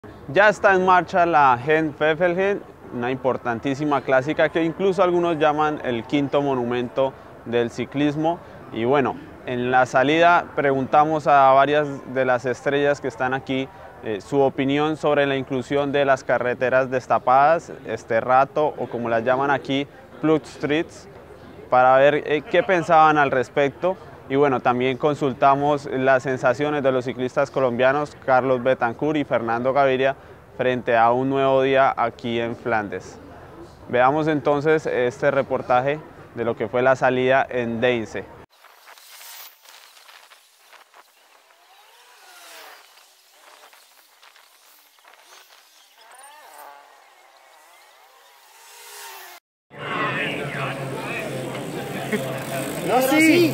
Ya está en marcha la Gent-Wevelgem, una importantísima clásica que incluso algunos llaman el quinto monumento del ciclismo. Y bueno, en la salida preguntamos a varias de las estrellas que están aquí su opinión sobre la inclusión de las carreteras destapadas, rato o como las llaman aquí, plug streets, para ver qué pensaban al respecto. Y bueno, también consultamos las sensaciones de los ciclistas colombianos Carlos Betancur y Fernando Gaviria frente a un nuevo día aquí en Flandes. Veamos entonces este reportaje de lo que fue la salida en Deinze. No, sí.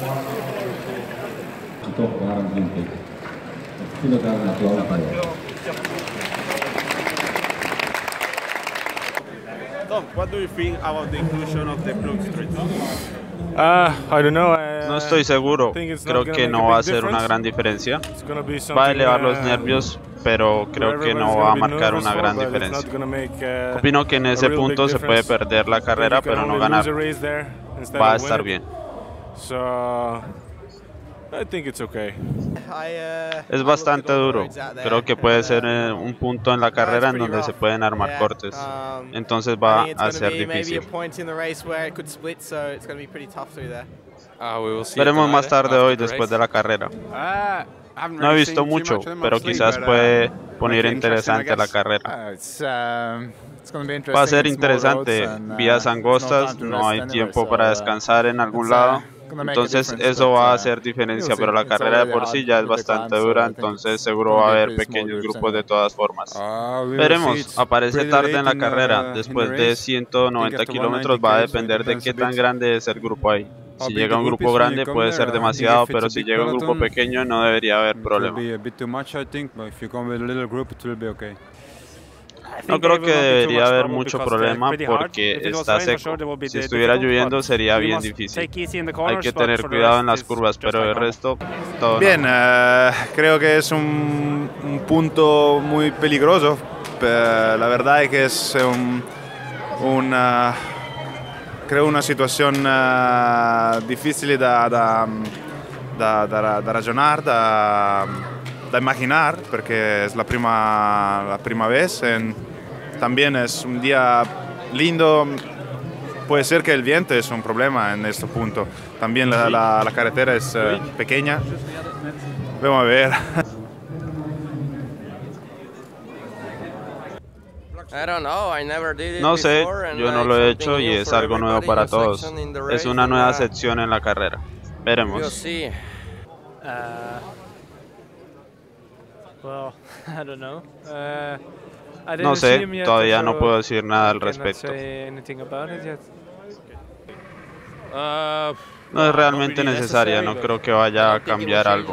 Tom, what do you think about the inclusion of the plug streets? I don't know. No estoy seguro, creo que no va a ser una gran diferencia. Va a elevar los nervios, pero creo que no va a marcar una gran diferencia. Opino que en ese punto se puede perder la carrera, pero no ganar. Va a estar bien. Es bastante duro. Creo que puede ser un punto en la carrera en donde se pueden armar cortes. Entonces va a ser difícil. Veremos más tarde hoy después de la carrera. No he visto mucho, pero quizás puede poner interesante la carrera. Va a ser interesante. Vías angostas, no hay tiempo para descansar en algún lado. Entonces eso va a hacer diferencia, pero la carrera de por sí ya es bastante dura, entonces seguro va a haber pequeños grupos de todas formas. Veremos, aparece tarde en la carrera, después de 190 kilómetros va a depender de qué tan grande es el grupo ahí. Si llega un grupo grande puede ser demasiado, pero si llega un grupo pequeño no debería haber problema. No creo que debería haber mucho problema porque está seco. Si estuviera lloviendo sería bien difícil. Hay que tener cuidado en las curvas, pero el resto todo bien. Creo que es un punto muy peligroso. La verdad es que es creo una situación difícil de razonar, de imaginar, porque es la prima vez. También es un día lindo. Puede ser que el viento es un problema en este punto. También la carretera es pequeña. Vamos a ver. No sé, yo no lo he hecho y es algo nuevo para todos. Es una nueva sección en la carrera. Veremos. No sé, todavía no puedo decir nada al respecto. No es realmente necesaria, no creo que vaya a cambiar algo.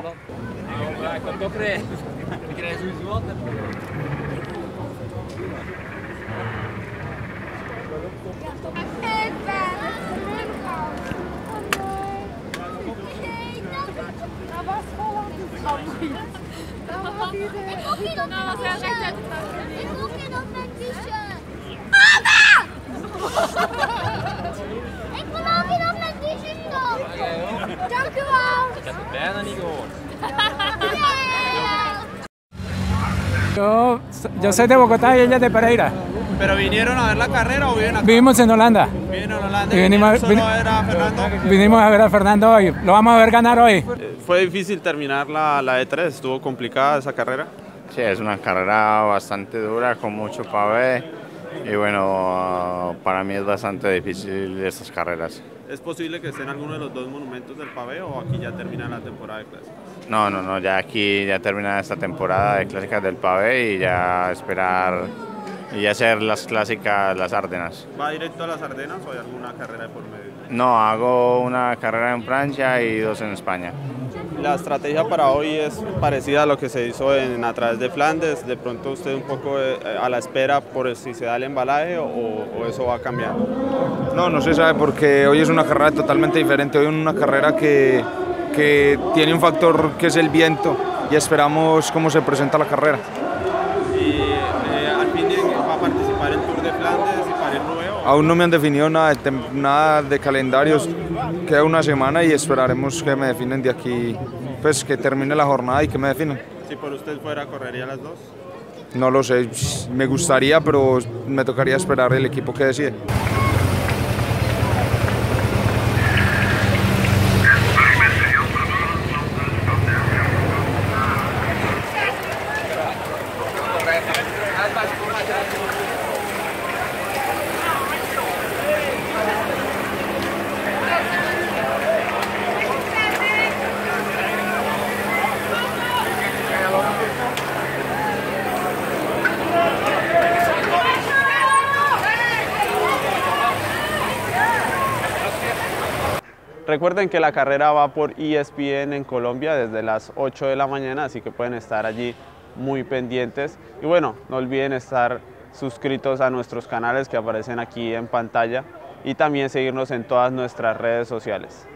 Yo soy de Bogotá y ella es de Pereira. ¿Pero vinieron a ver la carrera o viven acá? Vivimos en Holanda. ¿Viven en Holanda Y vinimos a ver a Fernando hoy. Lo vamos a ver ganar hoy. ¿Fue difícil terminar la E3? ¿Estuvo complicada esa carrera? Sí, es una carrera bastante dura, con mucho pavé. Y bueno, para mí es bastante difícil estas carreras. ¿Es posible que esté en alguno de los dos monumentos del pavé o aquí ya termina la temporada de clásicas? No, ya aquí ya termina esta temporada de clásicas del pavé y ya esperar y hacer las clásicas, las Ardenas. ¿Va directo a las Ardenas o hay alguna carrera de por medio? No, hago una carrera en Francia y dos en España. La estrategia para hoy es parecida a lo que se hizo a través de Flandes. De pronto usted un poco a la espera por si se da el embalaje o eso va cambiando. No se sabe porque hoy es una carrera totalmente diferente. Hoy es una carrera que tiene un factor que es el viento y esperamos cómo se presenta la carrera. de Flandes y París-Roubaix? Aún no me han definido nada de calendarios, queda una semana y esperaremos que me definen de aquí, pues que termine la jornada y que me definan. Si por usted fuera, ¿correría las dos? No lo sé, me gustaría, pero me tocaría esperar el equipo que decide. Recuerden que la carrera va por ESPN en Colombia desde las 8 de la mañana, así que pueden estar allí muy pendientes. Y bueno, no olviden estar suscritos a nuestros canales que aparecen aquí en pantalla y también seguirnos en todas nuestras redes sociales.